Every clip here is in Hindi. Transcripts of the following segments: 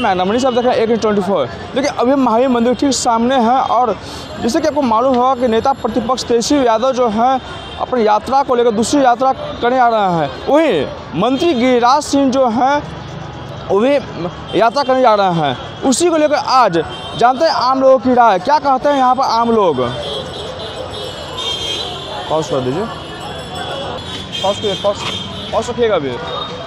मैग्ना मनी साहब देख रहे हैं AK24। देखिए अभी महावीर मंदिर ठीक सामने है और जैसे कि आपको मालूम होगा कि नेता प्रतिपक्ष तेजस्वी यादव जो हैं अपनी यात्रा को लेकर दूसरी यात्रा करने आ रहे हैं। वहीं मंत्री गिरिराज सिंह जो हैं वो भी यात्रा करने जा रहे हैं। उसी को लेकर आज जानते हैं आम लोगों की राय क्या कहते हैं यहाँ पर आम लोग। पॉज कर दीजिए, पॉज रखिएगा अभी।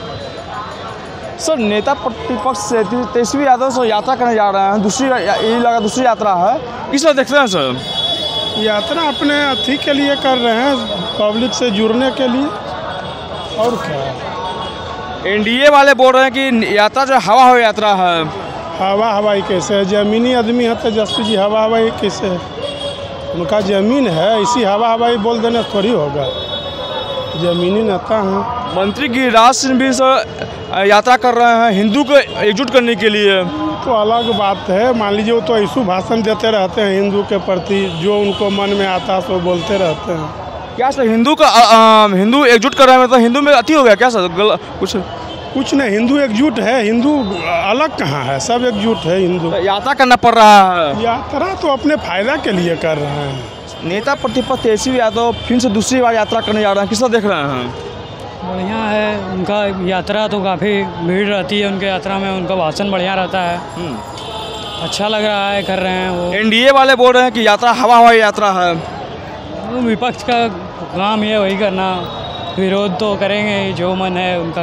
सर नेता प्रतिपक्ष तेजस्वी यादव सर यात्रा करने जा रहे हैं, दूसरी यात्रा है, किस तरह देखते हैं सर? यात्रा अपने अथी के लिए कर रहे हैं, पब्लिक से जुड़ने के लिए, और क्या। NDA वाले बोल रहे हैं कि यात्रा जो हवा हवाई यात्रा है। हवा हवाई कैसे है? जमीनी आदमी है तेजस्वी जी, हवा हवाई कैसे है? उनका ज़मीन है, इसी हवा हवाई बोल देने थोड़ी होगा, ज़मीनी नेता हैं। मंत्री गिरिराज सिंह भी सर यात्रा कर रहे हैं हिंदू को एकजुट करने के लिए। तो अलग बात है, मान लीजिए वो तो ऐसे भाषण देते रहते हैं हिंदू के प्रति, जो उनको मन में आता है वो बोलते रहते हैं। क्या सर हिंदू एकजुट कर रहे हैं, मतलब हिंदू में अति हो गया क्या सर? कुछ नहीं, हिंदू एकजुट है, हिंदू अलग कहाँ है, सब एकजुट है हिंदू। यात्रा करना पड़ रहा है। यात्रा तो अपने फायदा के लिए कर रहे हैं। नेता प्रतिपक्ष तेजस्वी यादव फिर से दूसरी बार यात्रा करने जा रहे हैं, किस तरह देख रहे हैं? बढ़िया है, उनका यात्रा तो काफ़ी भीड़ रहती है, उनके यात्रा में उनका भाषण बढ़िया रहता है, अच्छा लग रहा है, कर रहे हैं वो। NDA वाले बोल रहे हैं कि यात्रा हवा हवाई यात्रा है। विपक्ष का काम ये वही करना, विरोध तो करेंगे जो मन है उनका।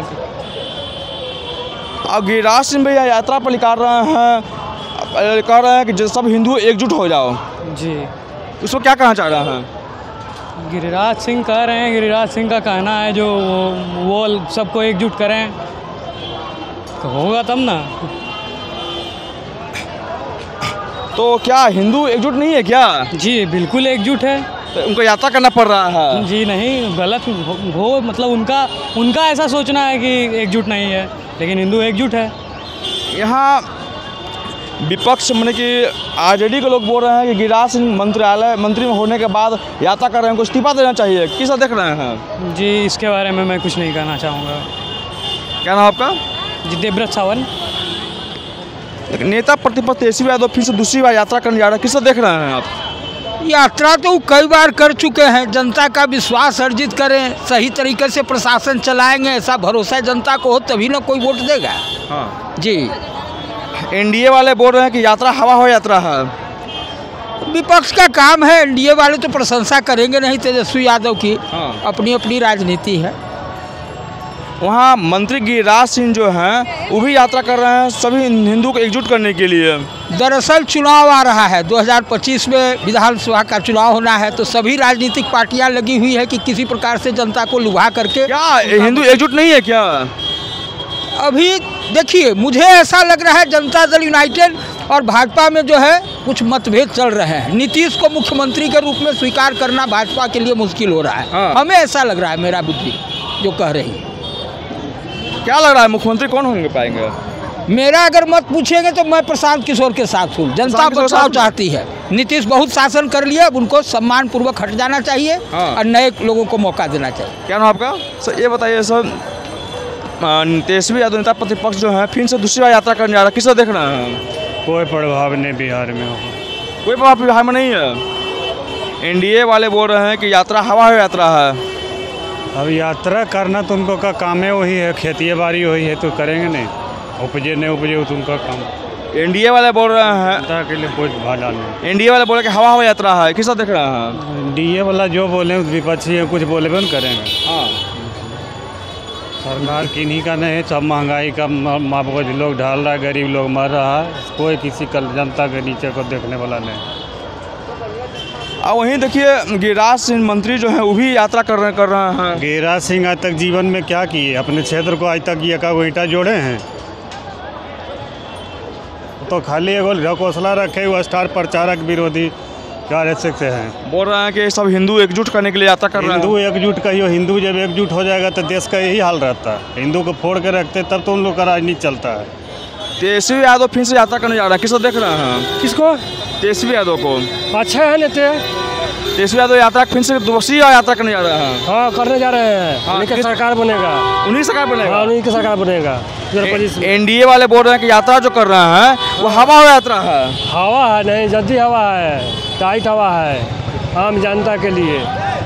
अब गिरिराज सिंह भी यात्रा पर निकाल रहे हैं, कह रहे हैं कि सब हिंदू एकजुट हो जाओ जी। उसको क्या कहना चाह रहे हैं? गिरिराज सिंह कह रहे हैं, गिरिराज सिंह का कहना है जो वो सबको एकजुट करें, तो होगा तब ना। तो क्या हिंदू एकजुट नहीं है क्या? जी बिल्कुल एकजुट है, तो उनको यात्रा करना पड़ रहा है। जी नहीं, गलत हो मतलब उनका ऐसा सोचना है कि एकजुट नहीं है, लेकिन हिंदू एकजुट है। यहाँ विपक्ष मैंने कि RJD के लोग बोल रहे हैं कि गिरिराज सिंह मंत्री में होने के बाद यात्रा कर रहे हैं, उनको इस्तीफा देना चाहिए, किस देख रहे हैं? जी इसके बारे में मैं कुछ नहीं कहना चाहूँगा। क्या नाम आपका? जी देवव्रत सावन। नेता प्रतिपक्ष तेजस्वी यादव फिर से दूसरी बार यात्रा करने जा रहे हैं, किस देख रहे हैं आप? यात्रा तो कई बार कर चुके हैं, जनता का विश्वास अर्जित करें, सही तरीके से प्रशासन चलाएंगे, ऐसा भरोसा जनता को हो तभी ना कोई वोट देगा। हाँ जी। NDA वाले बोल रहे हैं कि यात्रा हवा हवाई यात्रा है। विपक्ष का काम है, NDA वाले तो प्रशंसा करेंगे नहीं तेजस्वी यादव की। हाँ। अपनी अपनी राजनीति है। वहाँ मंत्री गिरिराज सिंह जो हैं वो भी यात्रा कर रहे हैं सभी हिंदू को एकजुट करने के लिए। दरअसल चुनाव आ रहा है, 2025 में विधानसभा का चुनाव होना है, तो सभी राजनीतिक पार्टियां लगी हुई है कि किसी प्रकार से जनता को लुभा करके। क्या हिंदू एकजुट नहीं है क्या? अभी देखिए, मुझे ऐसा लग रहा है जनता दल यूनाइटेड और भाजपा में जो है कुछ मतभेद चल रहे हैं। नीतीश को मुख्यमंत्री के रूप में स्वीकार करना भाजपा के लिए मुश्किल हो रहा है। हाँ। हमें ऐसा लग रहा है, मेरा बुद्धि जो कह रही है। क्या लग रहा है मुख्यमंत्री कौन होंगे पाएंगे? मेरा अगर मत पूछेंगे तो मैं प्रशांत किशोर के साथ हूँ। जनता बदलाव चाहती है, नीतीश बहुत शासन कर लिया, अब उनको सम्मान पूर्वक हट जाना चाहिए। हाँ। और नए लोगों को मौका देना चाहिए। क्या नाम आपका? सर ये बताइए सर, तेजस्वी यादव नेता प्रतिपक्ष जो है फिर से दूसरी बार यात्रा करने जा रहा है, किस देख रहे हैं? कोई प्रभाव नहीं बिहार में होगा, कोई प्रभाव बिहार में नहीं है। NDA वाले बोल रहे हैं कि यात्रा हवा हवाई यात्रा है। अब यात्रा करना तो उनको का काम है, वही है, खेती बाड़ी वही है, तो करेंगे नहीं, उपजे नहीं उपजे तो उनका काम। NDA वाले बोल रहे हैं जनता के लिए कोई भाला नहीं। NDA वाले बोले कि हवा हवाई यात्रा है, किस देख रहे हैं? DA वाला जो बोले विपक्षी है, कुछ बोले भी करेंगे। हाँ। सरकार किन्हीं का नहीं है, सब महंगाई का बोझ लोग ढाल रहा है, गरीब लोग मर रहा है, कोई किसी कल जनता के नीचे को देखने वाला नहीं। और वहीं देखिए गिरिराज सिंह मंत्री जो है वो भी यात्रा कर रहे हैं। गिरिराज सिंह आज तक जीवन में क्या किए? अपने क्षेत्र को आज तक ये का ईंटा जोड़े हैं? तो खाली एगो ढकोसला रखे हुए स्टार प्रचारक विरोधी कार्य से हैं। बोल रहे हैं कि सब हिंदू एकजुट करने के लिए यात्रा कर रहे हैं। हिंदू एकजुट कहियो, हिंदू जब एकजुट हो जाएगा तो देश का यही हाल रहता है। हिंदू को फोड़ के रखते तब तो उन लोग का राजनीति चलता है। तेजस्वी यादव फिर से यात्रा करने जा रहा है, किसको देख रहे हैं? किसको? तेजस्वी यादव को। अच्छा है नेता, तेजस्वी यादव यात्रा फिर से दूसरी यात्रा करने जा रहे हैं। हाँ करने जा रहे हैं। हाँ, उन्हीं का किस- सरकार बनेगा। उन्हीं सरकार बनेगा। हाँ उन्हीं की सरकार बनेगा 2025 में। एनडीए वाले बोल रहे हैं कि यात्रा जो कर रहे हैं वो हवा यात्रा है। हवा है नहीं, जल्दी हवा है, टाइट हवा है आम जनता के लिए।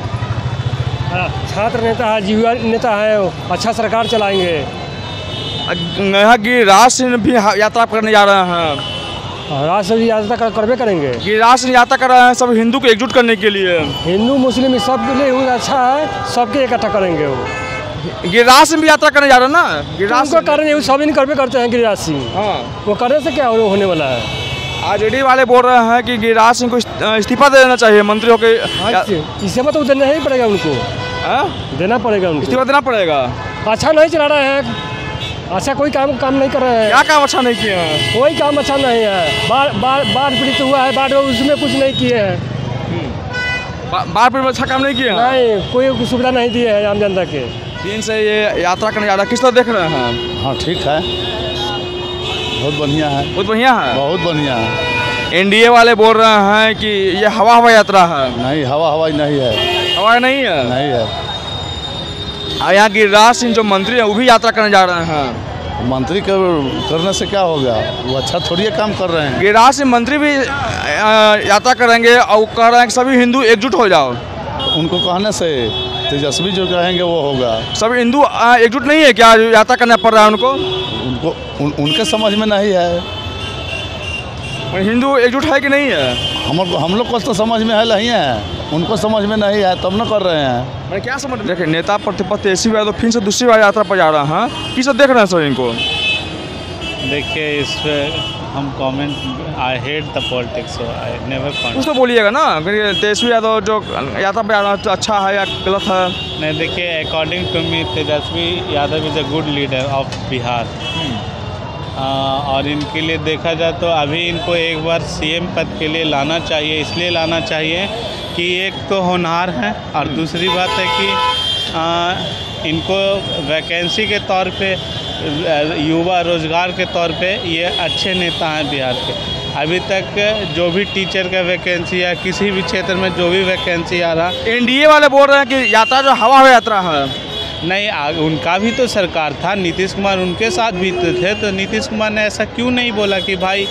छात्र नेता है, युवा नेता है, अच्छा सरकार चलाएंगे। यहाँ गिरिराज सिंह भी यात्रा करने जा रहे हैं। राष्ट्रपति यात्रा करवे करेंगे। गिरिराज सिंह यात्रा कर रहे हैं सब हिंदू को एकजुट करने के लिए। हिंदू मुस्लिम सबके लिए वो अच्छा है, सबके इकट्ठा करेंगे वो। गिरिराज सिंह भी यात्रा करने जा रहे हैं ना। गिरिराज उनको करेंगे, वो सभी करवे करते हैं गिरिराज सिंह। हाँ, वो करने से क्या होने वाला है। आरजेडी वाले बोल रहे हैं कि गिरिराज सिंह को इस्तीफा दे देना चाहिए मंत्री होकर। इससे मतलब देना ही पड़ेगा उनको, देना पड़ेगा उनको, इस्तीफा देना पड़ेगा। अच्छा नहीं चला रहे हैं, अच्छा कोई काम नहीं कर रहे हैं। क्या काम अच्छा नहीं किए हैं? कोई काम अच्छा नहीं है। बाढ़ पीड़ित हुआ है, बाढ़ उसमें कुछ नहीं किए हैं। बाढ़ में अच्छा काम नहीं किए हैं। नहीं, कोई सुविधा नहीं दी है आम जनता के। दिन से ये यात्रा करने जा रहा है, किस तरह देख रहे हैं? हाँ ठीक है, बहुत बढ़िया है, बहुत बढ़िया है। बहुत बढ़िया है। एनडीए वाले बोल रहे हैं कि ये हवा यात्रा है। नहीं, हवाई नहीं है, हवा नहीं है। नहीं है। और यहाँ गिरिराज सिंह जो मंत्री हैं वो भी यात्रा करने जा रहे हैं। मंत्री करने से क्या होगा, वो अच्छा थोड़ी काम कर रहे हैं। गिरिराज सिंह मंत्री भी यात्रा करेंगे और वो कह रहे हैं कि सभी हिंदू एकजुट हो जाओ। उनको कहने से तेजस्वी जो कहेंगे वो होगा। सब हिंदू एकजुट नहीं है क्या, यात्रा करना पड़ रहा है उनको? उनके समझ में नहीं है। हिंदू एकजुट है कि नहीं है? हम लोग को तो समझ में है नहीं है, उनको समझ में नहीं है तब न कर रहे हैं। मैं क्या समझ देखिए, नेता प्रतिपक्ष तेजस्वी यादव फिर से दूसरी बार यात्रा पर जा रहा है, किस देख रहे हैं सर इनको? देखिए इस पर हम comment, I hate the politics, so I never कुछ कमेंट। तो बोलिएगा ना, तेजस्वी यादव जो यात्रा पर जा रहा है अच्छा है या गलत है? नहीं देखिए, according to me Tejashwi Yadav is a good leader of Bihar. और इनके लिए देखा जाए तो अभी इनको एक बार सीएम पद के लिए लाना चाहिए। इसलिए लाना चाहिए कि एक तो होनहार हैं और दूसरी बात है कि इनको वैकेंसी के तौर पे, युवा रोजगार के तौर पे ये अच्छे नेता हैं बिहार के। अभी तक जो भी टीचर का वैकेंसी या किसी भी क्षेत्र में जो भी वैकेंसी आ रहा, एनडीए वाले बोल रहे हैं कि यात्रा जो हवा यात्रा है। नहीं, उनका भी तो सरकार था, नीतीश कुमार उनके साथ भी तो थे, तो नीतीश कुमार ने ऐसा क्यों नहीं बोला कि भाई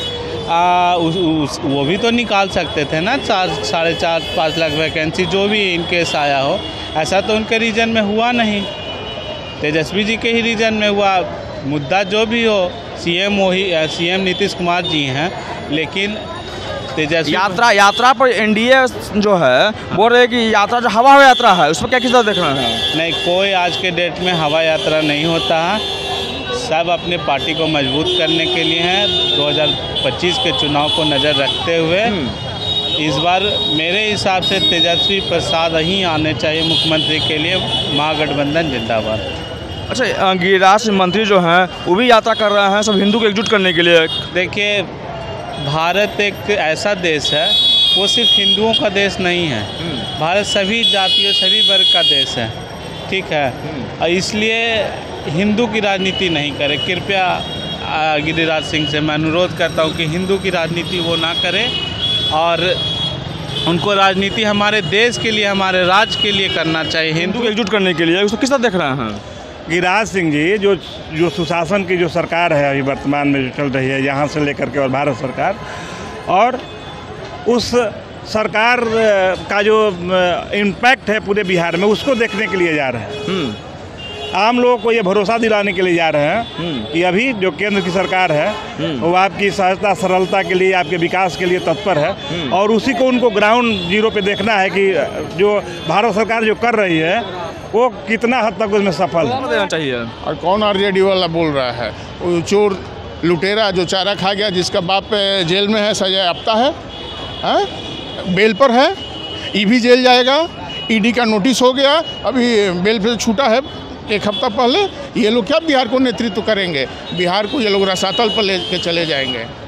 वो भी तो निकाल सकते थे ना 4-5 लाख वैकेंसी जो भी इनके आया हो। ऐसा तो उनके रीजन में हुआ नहीं, तेजस्वी जी के ही रीजन में हुआ। मुद्दा जो भी हो, सीएम नीतीश कुमार जी हैं, लेकिन तेजस्वी यात्रा पर एनडीए जो है बोल रहे हैं कि यात्रा जो हवा यात्रा है उस पर क्या किस तरह देख रहे हैं? नहीं, कोई आज के डेट में हवा यात्रा नहीं होता है। सब अपने पार्टी को मजबूत करने के लिए हैं। 2025 के चुनाव को नज़र रखते हुए इस बार मेरे हिसाब से तेजस्वी प्रसाद ही आने चाहिए मुख्यमंत्री के लिए। महागठबंधन जिंदाबाद। अच्छा, गिरिराज सिंह मंत्री जो हैं वो भी यात्रा कर रहे हैं सब हिंदू को एकजुट करने के लिए। देखिए, भारत एक ऐसा देश है, वो सिर्फ हिंदुओं का देश नहीं है। भारत सभी जातियों, सभी वर्ग का देश है, ठीक है। और इसलिए हिंदू की राजनीति नहीं करे। कृपया गिरिराज सिंह से मैं अनुरोध करता हूँ कि हिंदू की राजनीति वो ना करें और उनको राजनीति हमारे देश के लिए, हमारे राज्य के लिए करना चाहिए, हिंदू को एकजुट करने के लिए। उसको किस तरह देख रहे हैं? गिरिराज सिंह जी जो सुशासन की जो सरकार है अभी वर्तमान में जो चल रही है यहाँ से लेकर के और भारत सरकार, और उस सरकार का जो इम्पैक्ट है पूरे बिहार में उसको देखने के लिए जा रहे हैं। आम लोगों को ये भरोसा दिलाने के लिए जा रहे हैं कि अभी जो केंद्र की सरकार है वो आपकी सहजता सरलता के लिए, आपके विकास के लिए तत्पर है। और उसी को उनको ग्राउंड जीरो पे देखना है कि जो भारत सरकार जो कर रही है वो कितना हद तक उसमें सफल है। देना चाहिए। और कौन आरजेडी वाला बोल रहा है? वो चोर लुटेरा जो चारा खा गया, जिसका बाप जेल में है, सजा याफ्ता है, बेल पर है, ये भी जेल जाएगा। ईडी का नोटिस हो गया, अभी बेल पे छूटा है 1 हफ्ता पहले। ये लोग क्या बिहार को नेतृत्व करेंगे? बिहार को ये लोग रसातल पर ले के चले जाएंगे।